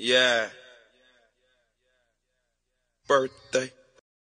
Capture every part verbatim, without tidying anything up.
Yeah. Birthday.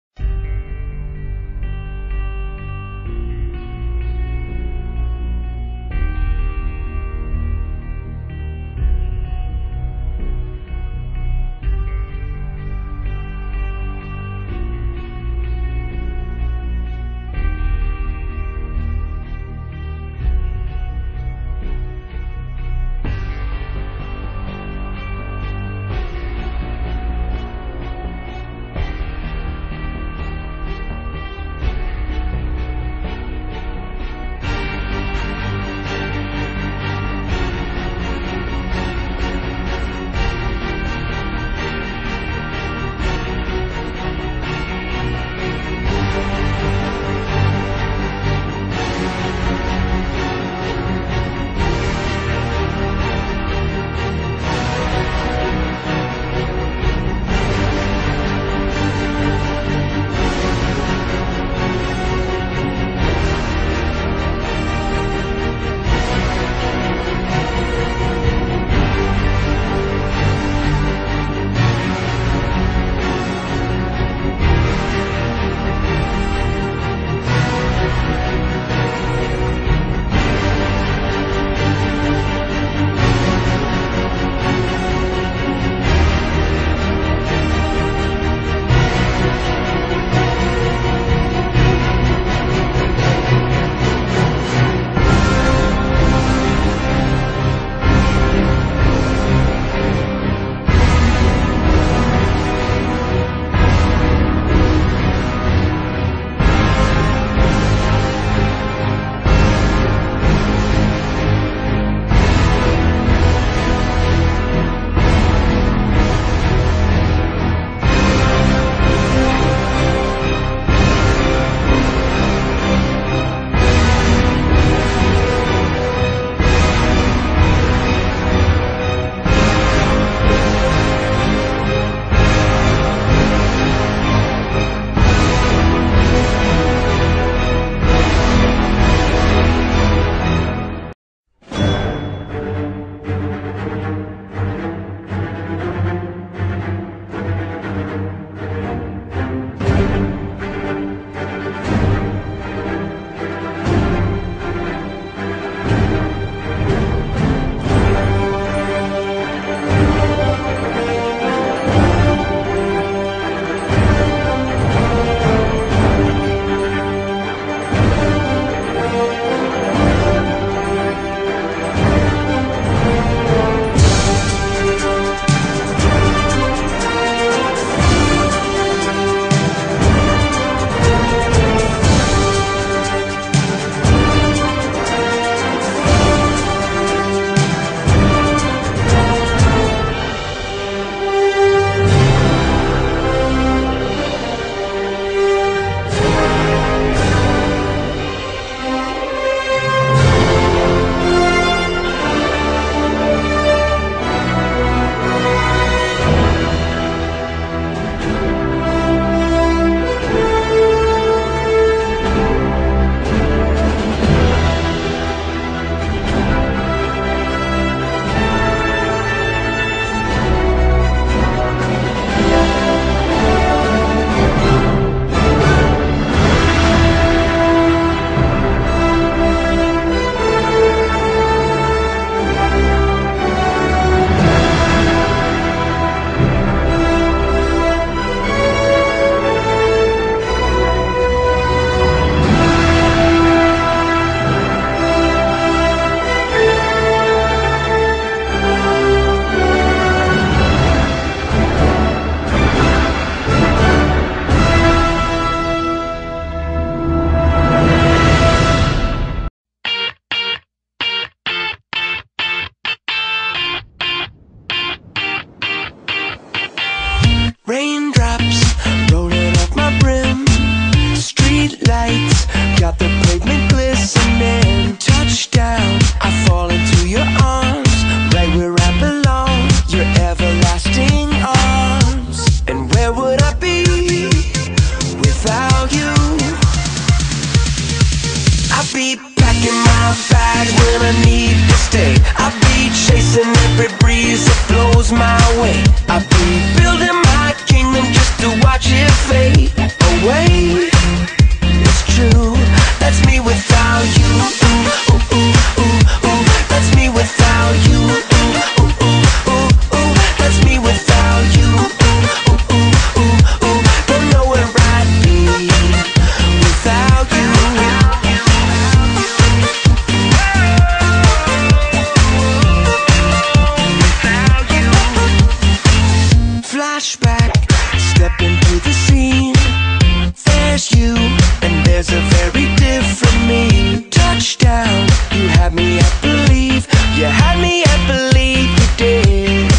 Raindrops rolling off my brim. Street lights got the pavement glistening. Touchdown, I fall into your arms, right where I belong, your everlasting arms. And where would I be without you? I'd be packing my bag when I need to stay. I'd be chasing every breeze that blows my my way. I'd be building my kingdom just to watch it fade away. It's true, that's me without you. Ooh, ooh, ooh, ooh, ooh. That's me without you. Ooh, ooh, ooh, ooh, ooh. That's me without you. Ooh, ooh, ooh, ooh, ooh. Don't know where I'd be without you. Flashback, step into the scene. There's you, and there's a very different me. Touchdown, you had me at believe. You had me at believe you did.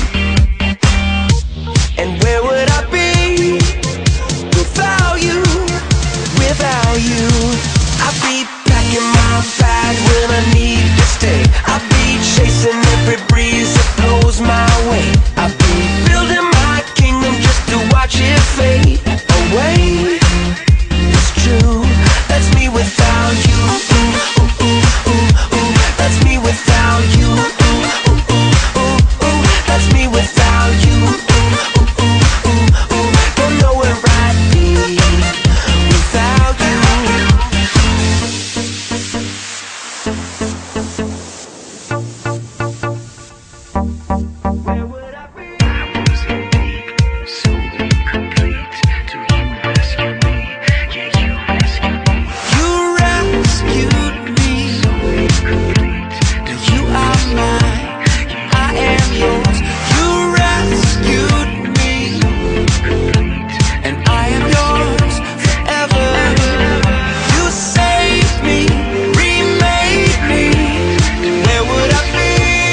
And where would I be without you? Without you, I'd be packing my bag when I need to stay. I'd be chasing every breeze that blows my way. I'd be building my kingdom just to watch it fade away. It's true, that's me without you. Ooh, ooh, ooh, ooh, ooh. That's me without you. Ooh, ooh, ooh, ooh, ooh. That's me without you. Ooh, ooh, ooh, ooh, ooh. Don't know where I'd be without you. Where would I be? I was in deep, so incomplete. Till you rescued me, yeah, you rescued me. You rescued me. So incomplete. Till You are mine, I am yours. You rescued me, incomplete. and I am yours forever. You saved me, remade me. Where would I be?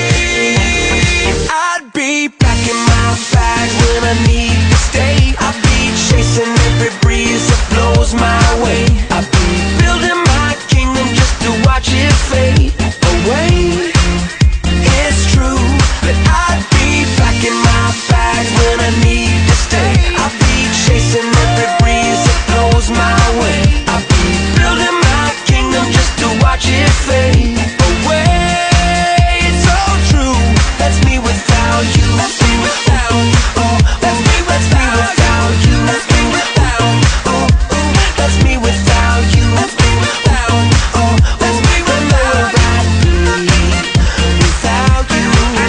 I'd be packing my bag when I need to stay. I'd be chasing every breeze that blows my way. I'd be building my kingdom just to watch it fade away. It's true that I'd be packing my bag when I need to stay. I'd be chasing every breeze that blows my way. I'd be building my kingdom just to watch it fade away. It's so true, that's me without you. That's me without you. Oh, that's me without you. That's me without. Oh, oh, that's me without you. That's me without. Oh, that's me without. I'd be without you.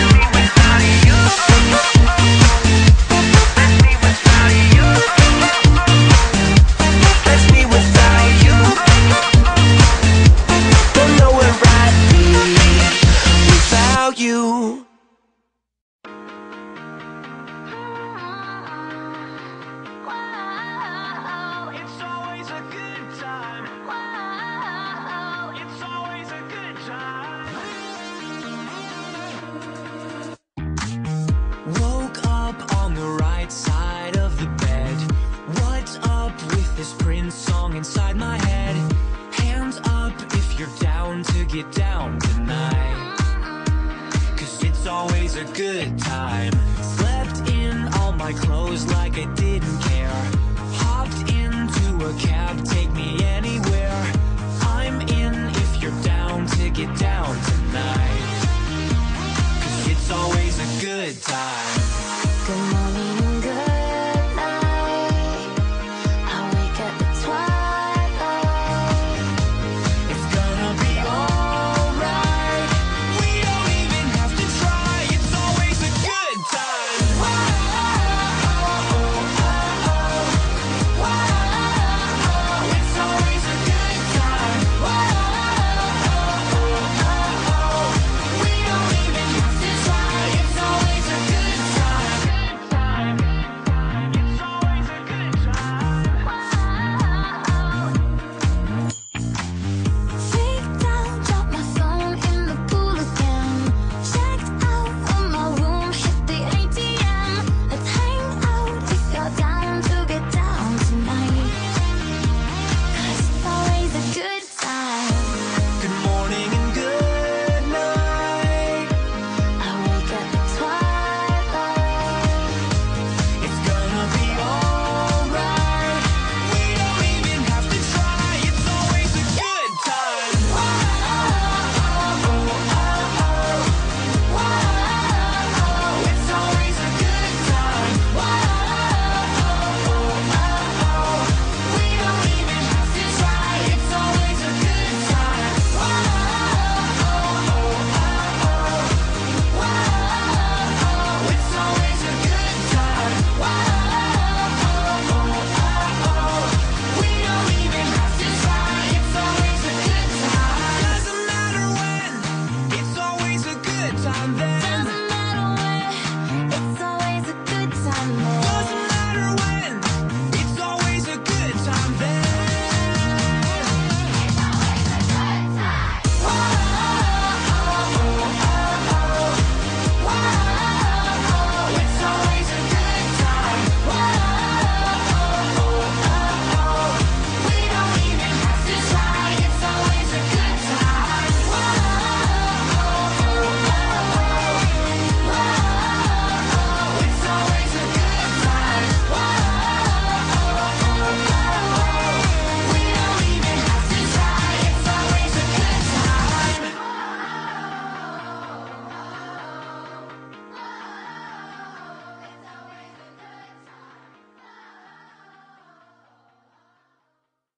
That's me without you. Don't know where I'd be without you. It's always a good time. It's always a good time. Woke up on the right side of the bed. What's up with this Prince song inside my head? Hands up if you're down to get down tonight. Cause it's always a good time. Slept in all my clothes like I didn't care. Hopped into a cab, take me anywhere. I'm in if you're down to get down tonight. Cause it's always a good time.